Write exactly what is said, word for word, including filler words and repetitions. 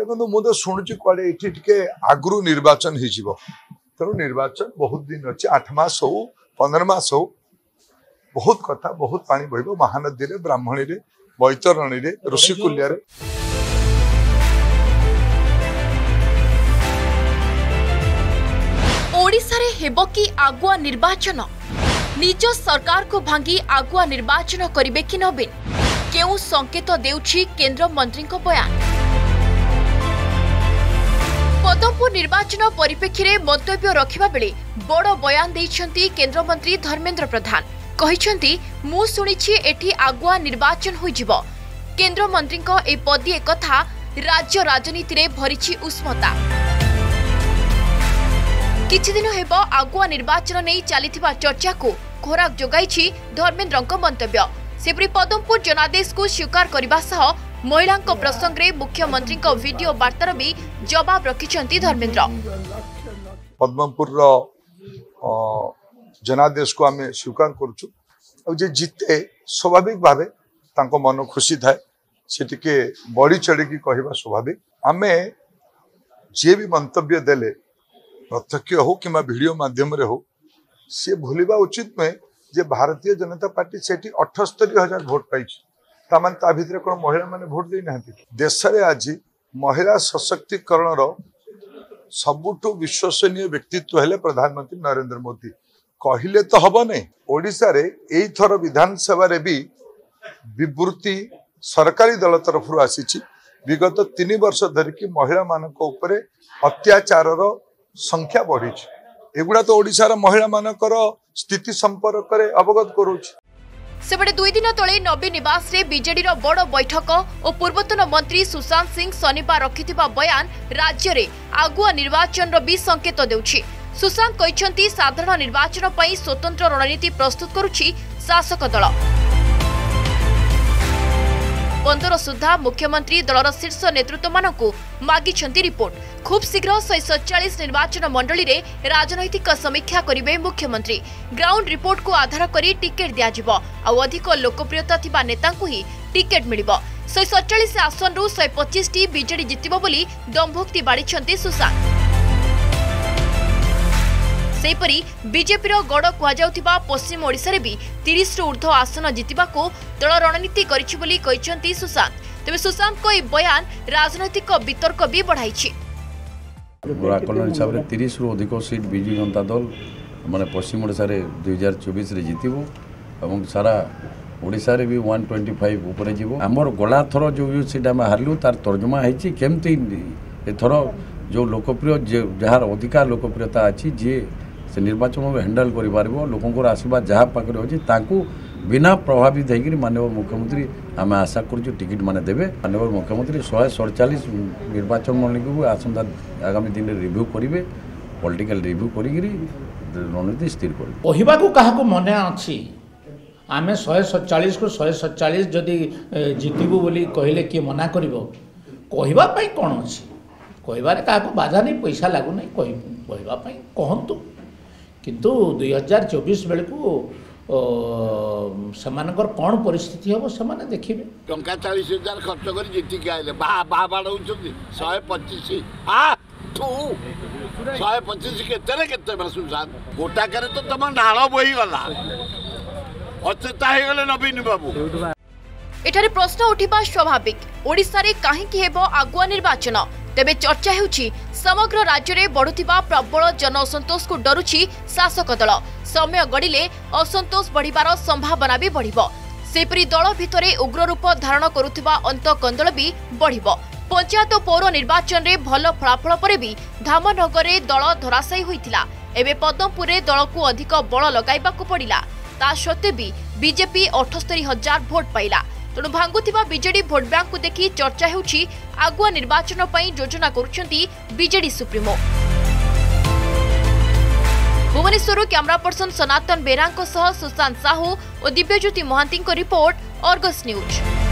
देखो मुझे शुणुची कड़े ये आगु निर्वाचन हो तेणु निर्वाचन बहुत दिन अच्छे आठ मास हो पंद्रह मास हो बहुत कथा बहुत पानी बह महानदी रे ब्राह्मणी रे बैतरणी रे ऋषिकुल्या रे ओडिशा रे हेबो कि आगुआ निर्वाचन निज सरकार को भांगी आगुआ निर्वाचन करिवे कि नवीन केउ संकेत देउछि केंद्र मंत्री को बयान पदमपुर निर्वाचन परिप्रेक्षी में मंतव्य रखिबा बेले बड़ बयान देइछंती केंद्र मंत्री धर्मेंद्र प्रधान कहिछंती मु सुनिछि एठी आगुआ निर्वाचन होई जिवो केंद्र मंत्री को ए पदिए कथा राज्य राजनीति रे भरिछि उष्मता किछि दिन हेबो आगुआ निर्वाचन नै चलीथिबा चर्चा को खोराक जोगाइछि धर्मेंद्रଙ୍କ मंतव्य सेपरि पदमपुर जनादेश को स्वीकार करबा सह महिला प्रसंग रे मुख्यमंत्री को वीडियो वार्तार भी जवाब रखिछंती धर्मेंद्र पद्मपुर रो जनादेश को आमे स्वीकार करछु और जे जीते स्वाभाविक भावे तांको मन खुशी थाए से टिके बड़ी चढ़ी की कहवा स्वाभाविक आमे जे भी मंतव्य देले प्रत्यक्ष हो कि वीडियो माध्यम रे हो से भूलिबा उचित में जे भारतीय जनता पार्टी सेठी अठस्तरी हजार भोट पाई तामान ता भितर कोन महिला माने भोट दे नाहंती देश रे आज महिला सशक्तिकरण रो सबुठु विश्वसनीय व्यक्तित्व हेले प्रधानमंत्री नरेंद्र मोदी कहिले तो हबो नै ओडिसा रे एई थर विधानसभा रे भी विवृत्ति सरकारी दल तरफ रु आसीछि विगत तीन वर्ष धरि कि महिला मानक ऊपर अत्याचार रो संख्या बढ़ी एगुड़ा तो ओडिसा रा महिला मानकर स्थिति संपर्क रे अवगत करूछि सेबडे दुई दिन तले नवीन निवास रे बीजेडी रो बड़ बैठक और पूर्वतन मंत्री सुशांत सिंह शनिवार रखिथिबा बयान राज्य रे आगुआ निर्वाचन रो भी संकेत देउछि सुशांत कहिसंती साधारण निर्वाचन पई स्वतंत्र रणनीति प्रस्तुत करूछि शासक दल पंद्रह सुधा मुख्यमंत्री दलर शीर्ष नेतृत्व मानकु मागिछंती रिपोर्ट खूब शीघ्र एक सौ सैंतालीस निर्वाचन मंडली रे राजनैतिक समीक्षा करिवे मुख्यमंत्री ग्राउंड रिपोर्ट को आधार करी टिकेट दिया जिवो आ अधिक लोकप्रियता थिबा नेतांकु ही टिकेट मिलिबो एक सौ सैंतालीस आसन रु एक सौ पच्चीस टी बीजेडी जितिबो बोली दंभोक्ति बाड़ीछंती सुशांत सेपरी बीजेपी रो गड़ कुआ जाउथिबा पश्चिम ओडिसा रे भी तीस रु ऊर्ध्व आसन जितिबा को दल रणनीति करिछि बोली कहिसंती सुशांत तबे सुशांत को ए बयान राजनैतिक वितर्क भी बढ़ाइछि आकलन हिसाब से तीस रु अधिक सीट विजु जनता दल माने पश्चिम ओडिसा रे दुई हजार चौबीस रे जितिबो एवं सारा ओडिसा रे भी एक सौ पच्चीस ऊपर जीवो हमर गला थरो जो सीट हम हारलु तार तर्जुमा हेछि केमति एथरो जो लोकप्रिय जहार अधिकार लोकप्रियता अछि जे से निर्वाचन में हैंडल करि पारबो लोकंकर आशीर्वाद जहाँ पाखे अच्छी ताकू बिना प्रभावित होकर माननीय मुख्यमंत्री आम आशा करूँ टिकेट माने देवे माननीय मुख्यमंत्री एक सौ सैंतालीस निर्वाचन मंडली को आसंता आगामी दिन में रिव्यू करेंगे पॉलिटिकल रिव्यू करी रणनीति स्थिर कहवा को क्या मन अच्छी आम एक सौ सैंतालीस को एक सौ सैंतालीस जदि जितबू बोली कहले किए मना कर कहवाई कौन अच्छी कहबार क्या बाधा नहीं पैसा लगुना कहवाई कहतु किंतु दुई हजार चौबीस बेल को सेमानकर कौन परिस्थिति हम से देखिए टंका चालीस हजार खर्च कर जीतिक आए बाड़ शहे पचिश शहे पचिश के सुशांत गोटाक तो तुम नाल बोहीगला अचेता हो गले नवीन बाबू एठारे प्रश्न उठिबा स्वाभाविक ओडिसा रे काहेकि हेबो आगुआ निर्वाचन तेबे चर्चा हेउछि समग्र राज्य रे बढ़ुथिबा प्रबल जन असंतोष को डरुछि शासक दल समय गड़िले असंतोष बढ़िबार संभावना भी बढ़िबो सेपरि दल भितरे उग्र रूप धारण करुथिबा अंत कंदल भी बढ़िबो पंचायत पौर निर्वाचन रे भल फलाफल परे भी धामनगर रे दल धराशायी होइतिला एबे पद्मपुर रे दल को अधिक बल लगाइबा को पड़िला ता सत्ते भी बीजेपी अठस्तरी हजार भोट पाइला तेणु भांगुथिबा बीजेडी भोट बैंक को देखि चर्चा हेउछि आगुआ निर्वाचन पई योजना करुछंती BJD supremo Bhubaneswar camera person Sanatan बेरांको सह सुशांत साहू और दिव्यज्योति महांती को रिपोर्ट अर्गस न्यूज।